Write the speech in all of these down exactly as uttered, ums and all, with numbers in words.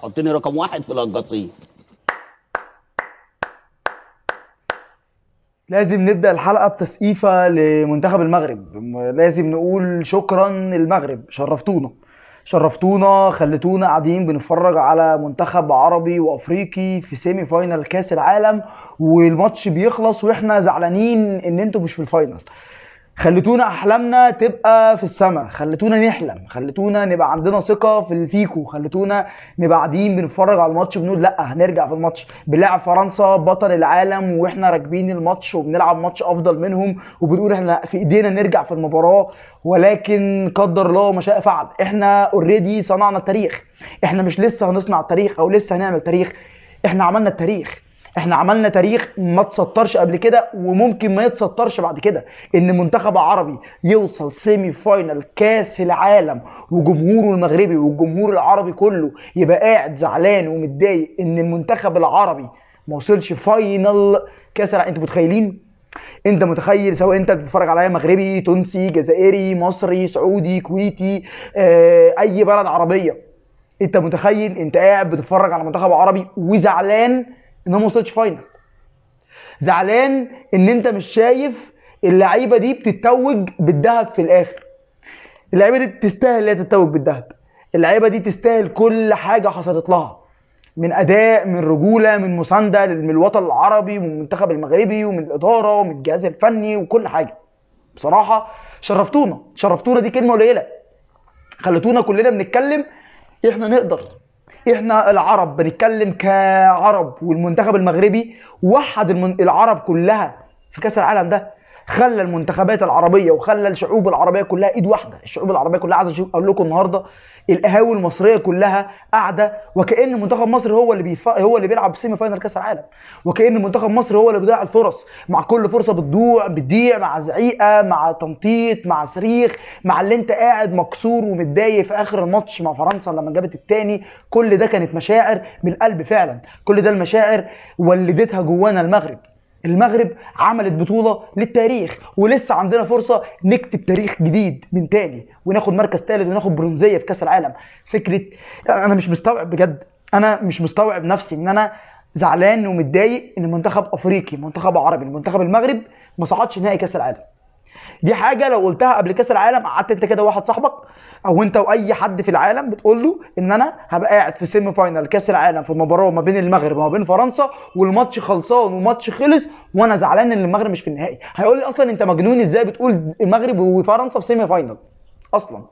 حطني رقم واحد في القصيم. لازم نبدأ الحلقة بتسقيفة لمنتخب المغرب. لازم نقول شكرا للمغرب، شرفتونا شرفتونا خلتونا قاعدين بنتفرج على منتخب عربي وافريقي في سيمي فاينال كاس العالم، والماتش بيخلص واحنا زعلانين ان انتوا مش في الفاينال. خليتونا احلامنا تبقى في السماء، خليتونا نحلم، خليتونا نبقى عندنا ثقه في الفيكو، خليتونا نبقى قاعدين بنتفرج على الماتش بنقول لا هنرجع في الماتش. بنلعب فرنسا بطل العالم واحنا راكبين الماتش وبنلعب ماتش افضل منهم وبنقول احنا في ايدينا نرجع في المباراه، ولكن قدر الله ما شاء فعل. احنا اوريدي صنعنا التاريخ، احنا مش لسه هنصنع التاريخ او لسه هنعمل تاريخ، احنا عملنا التاريخ. احنا عملنا تاريخ ما تسطرش قبل كده وممكن ما يتسطرش بعد كده، ان منتخب عربي يوصل سيمي فاينال كاس العالم وجمهوره المغربي والجمهور العربي كله يبقى قاعد زعلان ومتضايق ان المنتخب العربي ما وصلش فاينال كاس العالم. انتوا متخيلين؟ انت متخيل؟ سواء انت بتتفرج عليا مغربي، تونسي، جزائري، مصري، سعودي، كويتي، اه اي بلد عربيه، انت متخيل انت قاعد بتتفرج على منتخب عربي وزعلان ان هو ما وصلش فاينل؟ زعلان ان انت مش شايف اللعيبه دي بتتوج بالذهب في الاخر. اللعيبه دي تستاهل ان هي تتوج بالذهب، اللعيبه دي تستاهل كل حاجه حصلت لها من اداء، من رجوله، من مسانده من الوطن العربي ومن المنتخب المغربي ومن الاداره ومن الجهاز الفني وكل حاجه. بصراحه شرفتونا شرفتونا دي كلمه قليله، خلتونا كلنا بنتكلم احنا نقدر. احنا العرب بنتكلم كعرب، والمنتخب المغربي وحد المن... العرب كلها في كاس العالم ده، خلى المنتخبات العربيه وخلى الشعوب العربيه كلها ايد واحده. الشعوب العربيه كلها، عايز اشوف اقول لكم النهارده القهاوي المصريه كلها قاعده وكأن منتخب مصر هو اللي بيف... هو اللي بيلعب سيمي فاينال كاس العالم، وكأن منتخب مصر هو اللي بيضيع الفرص. مع كل فرصه بتضيع بتضيع مع زعيقه، مع تنطيط، مع صريخ، مع اللي انت قاعد مكسور ومتضايق في اخر الماتش مع فرنسا لما جابت الثاني. كل ده كانت مشاعر من القلب فعلا، كل ده المشاعر ولدتها جوانا المغرب. المغرب عملت بطولة للتاريخ، ولسه عندنا فرصة نكتب تاريخ جديد من تاني وناخد مركز ثالث وناخد برونزية في كأس العالم. فكرة انا مش مستوعب بجد، انا مش مستوعب نفسي ان انا زعلان ومتضايق ان منتخب افريقي، منتخب عربي، منتخب المغرب ما صعدش نهائي كأس العالم. دي حاجه لو قلتها قبل كاس العالم، قعدت انت كده واحد صاحبك او انت واي حد في العالم بتقول له ان انا هبقى قاعد في سيمي فاينال كاس العالم في مباراه ما بين المغرب وما بين فرنسا والماتش خلصان والماتش خلص وانا زعلان ان المغرب مش في النهائي، هيقول لي اصلا انت مجنون، ازاي بتقول المغرب وفرنسا في سيمي فاينال اصلا؟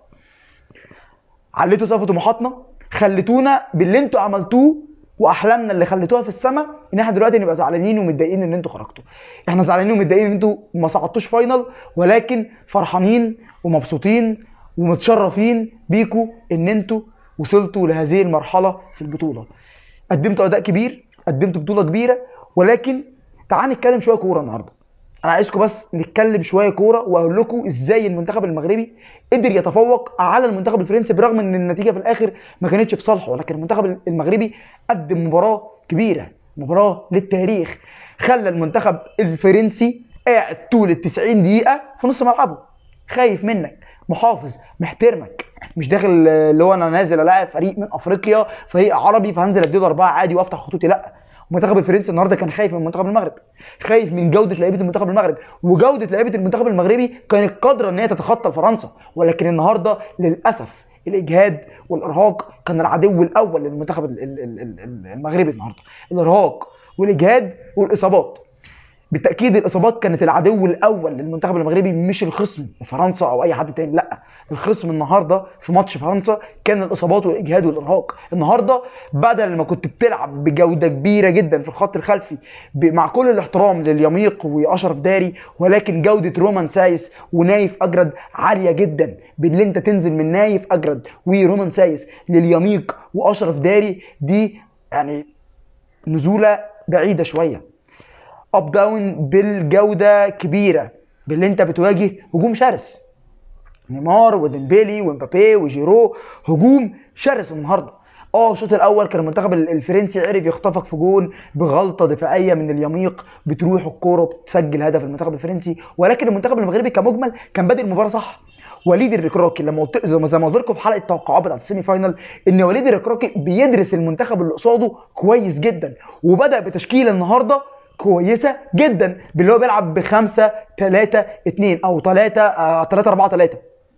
عليتوا سقف طموحاتنا، خليتونا باللي انتوا عملتوه واحلامنا اللي خليتوها في السماء ان احنا دلوقتي نبقى زعلانين ومتضايقين ان انتوا خرجتوا. احنا زعلانين ومتضايقين ان انتوا ما صعدتوش فاينل، ولكن فرحانين ومبسوطين ومتشرفين بيكوا ان انتوا وصلتوا لهذه المرحله في البطوله. قدمتوا اداء كبير، قدمتوا بطوله كبيره، ولكن تعال نتكلم شويه كوره النهارده. انا عايزكم بس نتكلم شويه كوره واقول لكم ازاي المنتخب المغربي قدر يتفوق على المنتخب الفرنسي برغم ان النتيجه في الاخر ما كانتش في صالحه، ولكن المنتخب المغربي قدم مباراه كبيره، مباراه للتاريخ. خلى المنتخب الفرنسي قاعد طول ال تسعين دقيقه في نص ملعبه، خايف منك، محافظ، محترمك، مش داخل اللي هو انا نازل الاعب فريق من افريقيا، فريق عربي فهنزل اديله اربعه عادي وافتح خطوطي، لا. المنتخب الفرنسي النهارده كان خايف من منتخب المغرب، خايف من جوده لعيبه المنتخب المغرب، وجوده لعيبه المنتخب المغربي كانت قادره ان هي تتخطى فرنسا. ولكن النهارده للاسف الاجهاد والارهاق كان العدو الاول للمنتخب المغربي النهارده. الارهاق والاجهاد والاصابات، بالتاكيد الاصابات كانت العدو الاول للمنتخب المغربي، مش الخصم فرنسا او اي حد تاني، لا. الخصم النهارده في ماتش فرنسا كان الاصابات والاجهاد والارهاق. النهارده بدل ما كنت بتلعب بجوده كبيره جدا في الخط الخلفي مع كل الاحترام لليميق واشرف داري، ولكن جوده رومان سايس ونايف اجرد عاليه جدا، باللي انت تنزل من نايف اجرد ورومان سايس لليميق واشرف داري، دي يعني نزوله بعيده شويه، اب داون بالجوده كبيره، باللي انت بتواجه هجوم شرس. نيمار وديمبيلي ومبابي وجيرو، هجوم شرس النهارده. اه الشوط الاول كان المنتخب الفرنسي عرف يخطفك في جون بغلطه دفاعيه من اليميق، بتروح الكوره وبتسجل هدف المنتخب الفرنسي، ولكن المنتخب المغربي كمجمل كان بادئ المباراه صح، وليد الركراكي لما قلت زي ما قلت لكم في حلقه التوقعات بتاعت السيمي فاينال ان وليد الركراكي بيدرس المنتخب اللي قصاده كويس جدا، وبدا بتشكيله النهارده كويسه جدا باللي هو بيلعب ب خمسة ثلاثة اثنين او ثلاثة ثلاثة أربعة ثلاثة.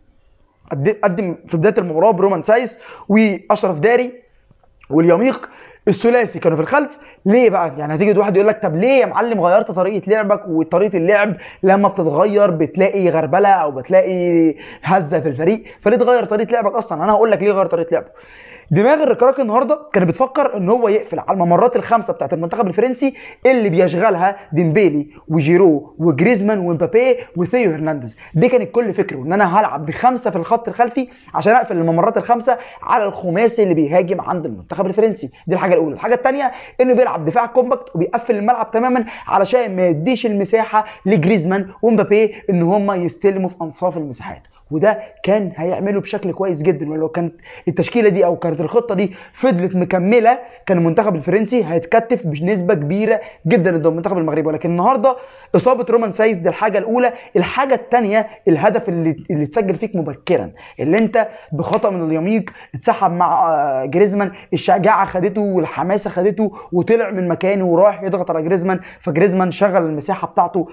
قدم في بدايه المباراه برومان سايس واشرف داري واليميق الثلاثي كانوا في الخلف. ليه بقى؟ يعني هتيجي واحد يقول لك طب ليه يا معلم غيرت طريقه لعبك؟ وطريقه اللعب لما بتتغير بتلاقي غربله او بتلاقي هزه في الفريق، فليه تغير طريقه لعبك اصلا؟ انا هقول لك ليه غير طريقه لعبه. دماغ الركراكي النهارده كان بتفكر ان هو يقفل على الممرات الخمسه بتاعت المنتخب الفرنسي اللي بيشغلها ديمبيلي وجيرو وجريزمان ومبابي وثيو هرنانديز. دي كانت كل فكره ان انا هلعب بخمسه في الخط الخلفي عشان اقفل الممرات الخمسه على الخماسي اللي بيهاجم عند المنتخب الفرنسي. دي الحاجه الاولى. الحاجه الثانيه انه بيلعب دفاع كومباكت وبيقفل الملعب تماما علشان ما يديش المساحه لجريزمان ومبابي ان هم يستلموا في انصاف المساحات، وده كان هيعمله بشكل كويس جدا. ولو كانت التشكيله دي او كانت الخطه دي فضلت مكمله كان المنتخب الفرنسي هيتكتف بنسبه كبيره جدا ضد المنتخب المغربي. ولكن النهارده اصابه رومان سايس دي الحاجه الاولى. الحاجه الثانيه الهدف اللي اللي اتسجل فيك مبكرا، اللي انت بخطا من اليميق اتسحب مع جريزمان، الشجاعه خدته والحماسه خدته وطلع من مكانه وراح يضغط على جريزمان، فجريزمان شغل المساحه بتاعته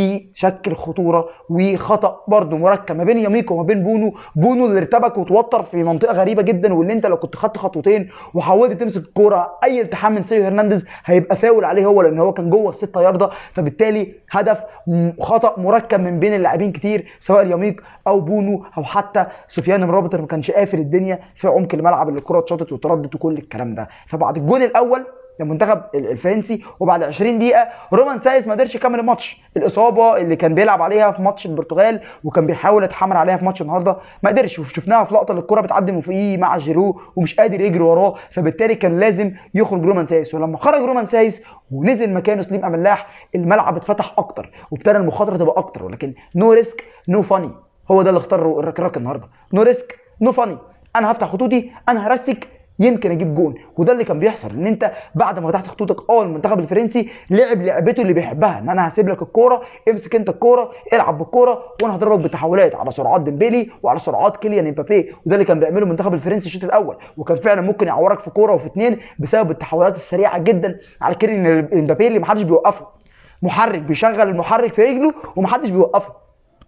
وشكل خطوره وخطا برده مركب ما بين يميق وما بين بونو. بونو اللي ارتبك وتوتر في منطقه غريبه جدا، واللي انت لو كنت خدت خطوتين وحاولت تمسك الكوره اي التحام من سيو هرنانديز هيبقى فاول عليه هو، لان هو كان جوه الستة ياردة. فبالتالي هدف خطا مركب من بين اللاعبين كتير سواء اليميق او بونو او حتى سفيان مرابط اللي ما كانش قافل الدنيا في عمق الملعب اللي الكره اتشاطت وتردت وكل الكلام ده. فبعد الجون الاول للمنتخب الفرنسي وبعد عشرين دقيقه رومان سايس ما قدرش يكمل الماتش. الاصابه اللي كان بيلعب عليها في ماتش البرتغال وكان بيحاول يتحمل عليها في ماتش النهارده ما قدرش، شفناها في لقطه الكره بتعدي من فوقيه مع جيرو ومش قادر يجري وراه، فبالتالي كان لازم يخرج رومان سايس. ولما خرج رومان سايس ونزل مكانه سليم املاح الملعب اتفتح اكتر وابتدى المخاطره تبقى اكتر. ولكن نو ريسك نو فاني، هو ده اللي اختاره الركراكي النهارده. نو ريسك نو فاني، انا هفتح خطوطي، انا هرسك يمكن اجيب جون. وده اللي كان بيحصل، ان انت بعد ما فتحت خطوطك اه المنتخب الفرنسي لعب لعبته اللي بيحبها، ان انا هسيب لك الكوره، امسك انت الكوره، العب بالكوره وانا هضربك بالتحولات على سرعات ديمبيلي وعلى سرعات كيليان امبابي. وده اللي كان بيعمله المنتخب الفرنسي الشوط الاول، وكان فعلا ممكن يعورك في كوره وفي اثنين بسبب التحولات السريعه جدا على كيليان امبابي اللي محدش بيوقفه. محرك بيشغل المحرك في رجله ومحدش بيوقفه.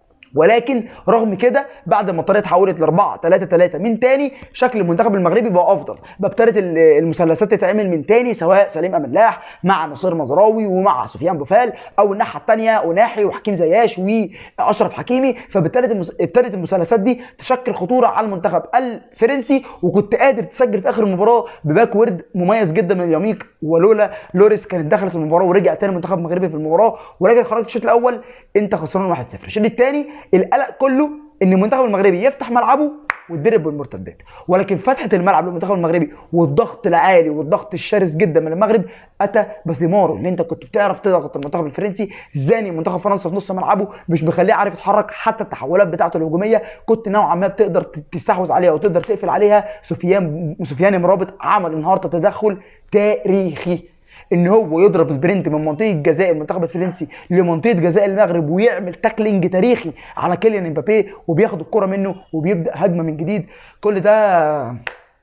ولكن رغم كده بعد ما الطريقه اتحولت ل أربعة ثلاثة ثلاثة من تاني شكل المنتخب المغربي بقى افضل، بقى ابتدت المثلثات تتعمل من تاني سواء سليم املاح مع نصير مزراوي ومع سفيان بوفال، او الناحيه الثانيه اوناحي وحكيم زياش واشرف حكيمي. فبالتالي ابتدت المثلثات دي تشكل خطوره على المنتخب الفرنسي، وكنت قادر تسجل في اخر المباراه بباك ورد مميز جدا من اليميق، ولولا لوريس كانت دخلت المباراه ورجع تاني المنتخب المغربي في المباراه. ولكن خرجت الشوط الاول انت خسران واحد صفر. الشوط الثاني القلق كله ان المنتخب المغربي يفتح ملعبه ويتضرب بالمرتدات، ولكن فتحه الملعب للمنتخب المغربي والضغط العالي والضغط الشرس جدا من المغرب اتى بثماره. ان انت كنت بتعرف تضغط المنتخب الفرنسي، زاني منتخب فرنسا في نص ملعبه مش مخليه عارف يتحرك، حتى التحولات بتاعته الهجوميه كنت نوعا ما بتقدر تستحوذ عليها وتقدر تقفل عليها. سفيان سفيان مرابط عمل النهارده تدخل تاريخي، ان هو يضرب سبرنت من منطقه جزاء المنتخب الفرنسي لمنطقه جزاء المغرب ويعمل تاكلينج تاريخي على كيليان امبابي وبياخد الكره منه وبيبدا هجمه من جديد. كل ده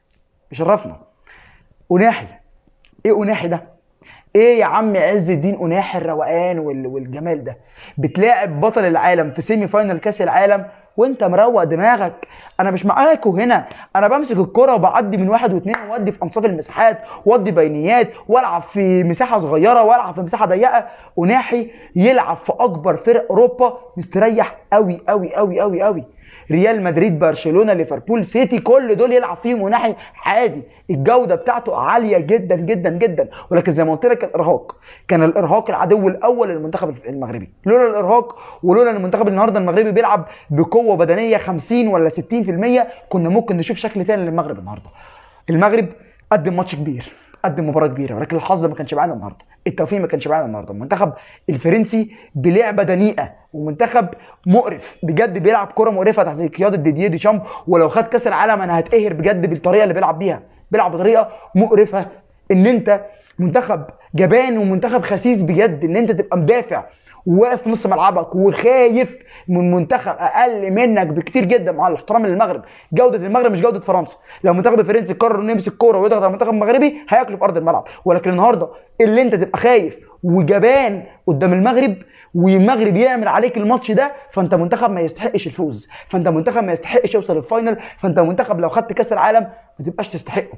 يشرفنا. اوناحي، ايه اوناحي ده؟ ايه يا عم عز الدين اوناحي الروقان والجمال ده؟ بتلاعب بطل العالم في سيمي فاينل كاس العالم وانت مروق دماغك. انا مش معاكوا هنا، انا بمسك الكرة وبعدي من واحد واثنين وادي في انصاف المساحات وادي بينيات والعب في مساحه صغيره والعب في مساحه ضيقه. اوناحي يلعب في اكبر فرق اوروبا مستريح قوي قوي قوي قوي قوي. ريال مدريد، برشلونه، ليفربول، سيتي، كل دول يلعب فيهم اوناحي عادي. الجوده بتاعته عاليه جدا جدا جدا. ولكن زي ما قلت لك الارهاق كان الارهاق العدو الاول للمنتخب المغربي. لولا الارهاق ولولا ان المنتخب النهارده المغربي بيلعب بقوه بدنيه خمسين ولا ستين في المية كنا ممكن نشوف شكل ثاني للمغرب النهارده. المغرب قدم ماتش كبير، قدم مباراه كبيره، ولكن الحظ ما كانش معانا النهارده، التوفيق ما كانش معانا النهارده. المنتخب الفرنسي بلعبه دنيئه ومنتخب مقرف بجد، بيلعب كره مقرفه تحت قياده ديدييه ديشامب. ولو خد كاس العالم انا هتقهر بجد بالطريقه اللي بيلعب بيها، بيلعب بطريقه مقرفه. ان انت منتخب جبان ومنتخب خسيس بجد، ان انت تبقى مدافع وواقف في نص ملعبك وخايف من منتخب اقل منك بكتير جدا، مع الاحترام للمغرب، جوده المغرب مش جوده فرنسا. لو المنتخب الفرنسي قرر انه يمسك كوره ويضغط على المنتخب المغربي هياكله في ارض الملعب، ولكن النهارده اللي انت تبقى خايف وجبان قدام المغرب والمغرب يعمل عليك الماتش ده، فانت منتخب ما يستحقش الفوز، فانت منتخب ما يستحقش يوصل الفاينل، فانت منتخب لو خدت كاس العالم ما تبقاش تستحقه.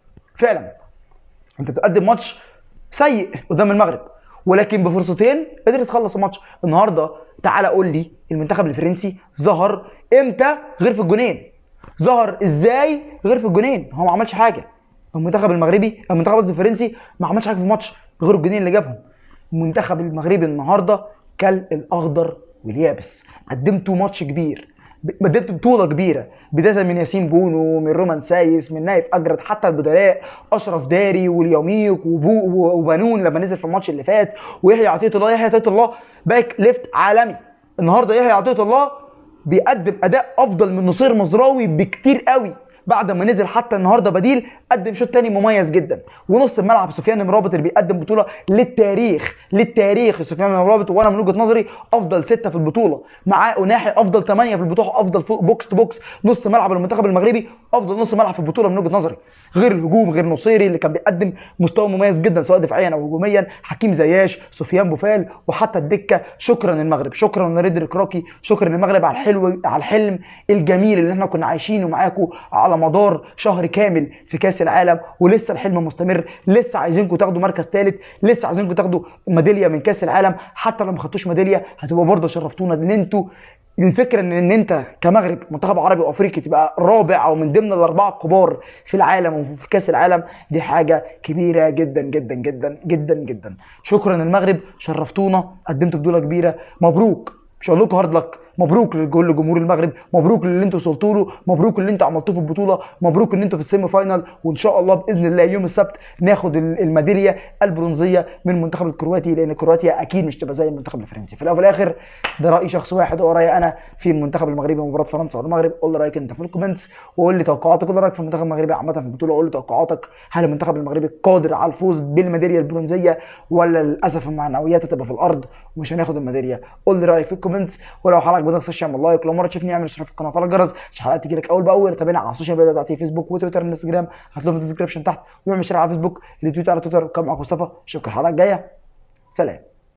فعلا انت بتقدم ماتش سيء قدام المغرب، ولكن بفرصتين قدرت تخلص الماتش. النهارده تعالى قول لي المنتخب الفرنسي ظهر امتى غير في الجونين؟ ظهر ازاي غير في الجونين؟ هو ما عملش حاجه. المنتخب المغربي المنتخب قصدي الفرنسي ما عملش حاجه في الماتش غير الجونين اللي جابهم. المنتخب المغربي النهارده كل الاخضر واليابس، قدمتوا ماتش كبير، بدأت بطولة كبيرة، بداية من ياسين بونو، من رومان سايس، من نايف أجرد، حتى البدلاء أشرف داري واليوميق وبو وبنون لما نزل في الماتش اللي فات، ويحيى عطية الله. يحيى عطية الله باك ليفت عالمي. النهارده يحيى عطية الله بيقدم أداء أفضل من نصير مزراوي بكتير قوي بعد ما نزل، حتى النهارده بديل قدم شوط تاني مميز جدا. ونص الملعب سفيان مرابط اللي بيقدم بطوله للتاريخ للتاريخ سفيان مرابط، وانا من وجهه نظري افضل سته في البطوله، معاه أناحي افضل ثمانيه في البطوله، افضل بوكس تو بوكس نص ملعب المنتخب المغربي، افضل نص ملعب في البطوله من وجهه نظري، غير الهجوم، غير نصيري اللي كان بيقدم مستوى مميز جدا سواء دفاعيا او هجوميا، حكيم زياش، سفيان بوفال، وحتى الدكه. شكرا للمغرب، شكرا لريدري كراكي، شكرا للمغرب على الحلو على الحلم الجميل اللي احنا كنا عايشينه معاكم على مدار شهر كامل في كاس العالم، ولسه الحلم مستمر، لسه عايزينكم تاخدوا مركز ثالث، لسه عايزينكم تاخدوا ميداليه من كاس العالم، حتى لو ما خدتوش ميداليه هتبقى برضه شرفتونا. ان انتوا الفكره ان ان انت كمغرب منتخب عربي وافريقي تبقى رابع او من ضمن الاربعه الكبار في العالم وفي كاس العالم، دي حاجه كبيره جدا جدا جدا جدا جدا. شكرا للمغرب، شرفتونا، قدمتوا بطوله كبيره، مبروك. مش هقول لكم هارد لك، مبروك لكل جمهور المغرب، مبروك للي انتوا وصلتوا له، مبروك اللي انتوا عملتوه في البطوله، مبروك ان انتوا في السيمي فاينال، وان شاء الله باذن الله يوم السبت ناخد الميداليه البرونزيه من المنتخب الكرواتي، لان كرواتيا اكيد مش تبقى زي المنتخب الفرنسي. في الاول وفي الاخر ده راي شخص واحد، هو رايي انا في المنتخب المغربي ومباراه فرنسا والمغرب. قول لي رايك انت في الكومنتس، وقول لي توقعاتك، قول لي رايك في المنتخب المغربي عامه في البطوله، قول لي توقعاتك، هل المنتخب المغربي قادر على الفوز بالميداليه البرونزيه ولا للاسف المعنويات هتبقى في الارض ومش هناخد الميداليه؟ قول لي رايك في الكومنتس، ولو حلقه ما تنساش تعمل لايك، لو مره تشوفني اعمل اشتراك في القناه وفعل الجرس عشان حلقات تجيلك اول باول. تابعنا على السوشيال ميديا بتاعتي فيسبوك وتويتر وانستجرام، هتلاقيهم في الديسكربشن تحت، واعمل شير على فيسبوك، اللي تويتر على تويتر. كان معاكم مصطفى، اشوفكم الحلقه الجايه، سلام.